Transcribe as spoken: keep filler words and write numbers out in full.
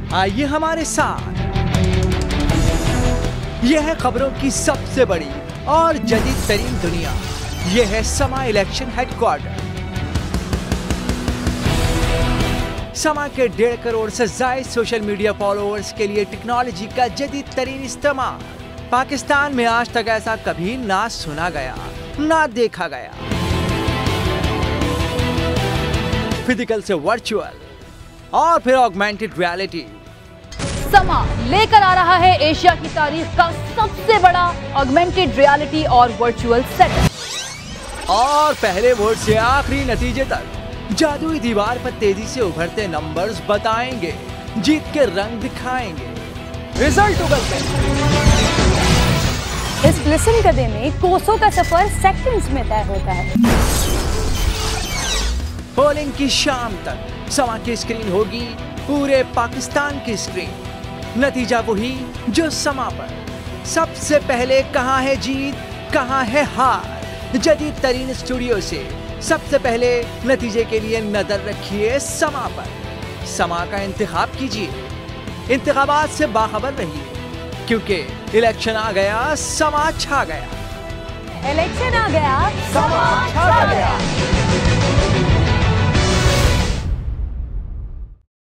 आइए हमारे साथ, यह है खबरों की सबसे बड़ी और जदीद तरीन दुनिया। यह है समा इलेक्शन हेडक्वार्टर। समा के डेढ़ करोड़ से ज्यादा सोशल मीडिया फॉलोअर्स के लिए टेक्नोलॉजी का जदीद तरीन इस्तेमाल। पाकिस्तान में आज तक ऐसा कभी ना सुना गया ना देखा गया। फिजिकल से वर्चुअल और फिर ऑगमेंटेड रियलिटी। समा लेकर आ रहा है एशिया की तारीख का सबसे बड़ा ऑगमेंटेड रियलिटी और वर्चुअल सेटअप। और पहले वोट से आखिरी नतीजे तक जादुई दीवार पर तेजी से उभरते नंबर्स बताएंगे, जीत के रंग दिखाएंगे, रिजल्ट उगलते इस लिसन गदे में कोसों का सफर सेकंड्स में तय होता है। पोलिंग की शाम तक समा की स्क्रीन होगी पूरे पाकिस्तान की स्क्रीन। नतीजा वही जो समा पर। सबसे पहले कहां है जीत, कहां है हार। जदीद तरीन स्टूडियो से सबसे पहले नतीजे के लिए नजर रखिए समा पर। समा का इंतखाब कीजिए, इंतखाबात से बाखबर रहिए, क्योंकि इलेक्शन आ गया, समा छा गया। इलेक्शन आ गया, समा छा गया।